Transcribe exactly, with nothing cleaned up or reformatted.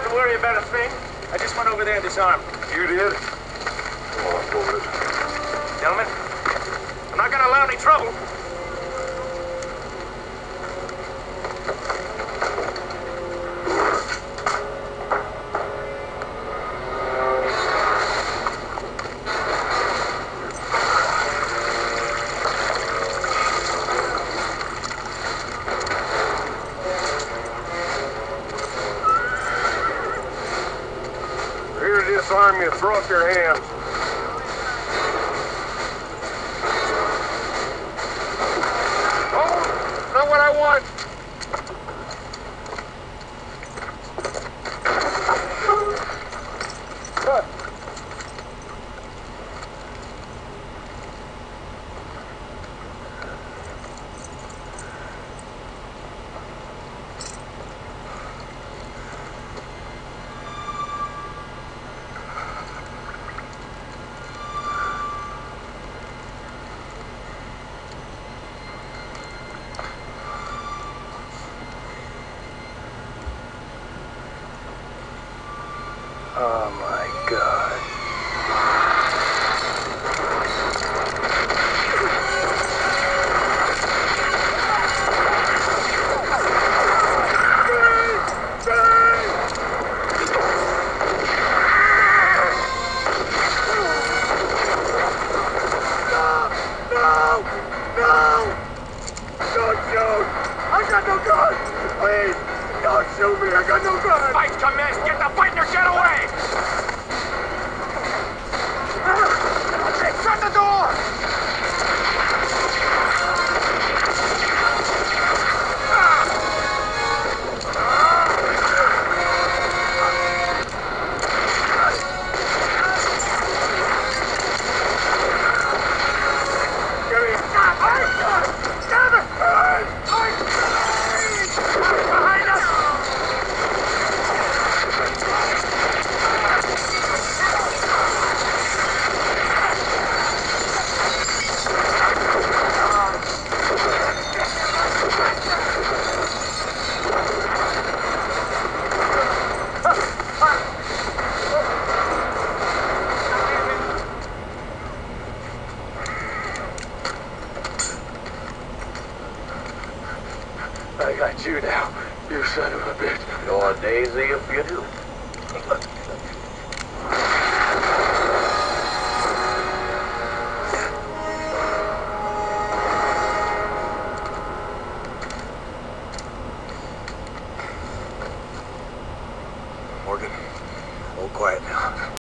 to worry about a thing. I just went over there disarmed. You did? Come on, boys. Gentlemen, I'm not gonna allow any trouble. Disarm you, throw up your hands. Oh, not what I want. Oh my God. No! No! Don't shoot! I got no gun! Please! Don't shoot me! I got no gun! Fight commenced! Get the fighter jet away! Okay, shut the door! I got you now, you son of a bitch. You're a daisy if you do.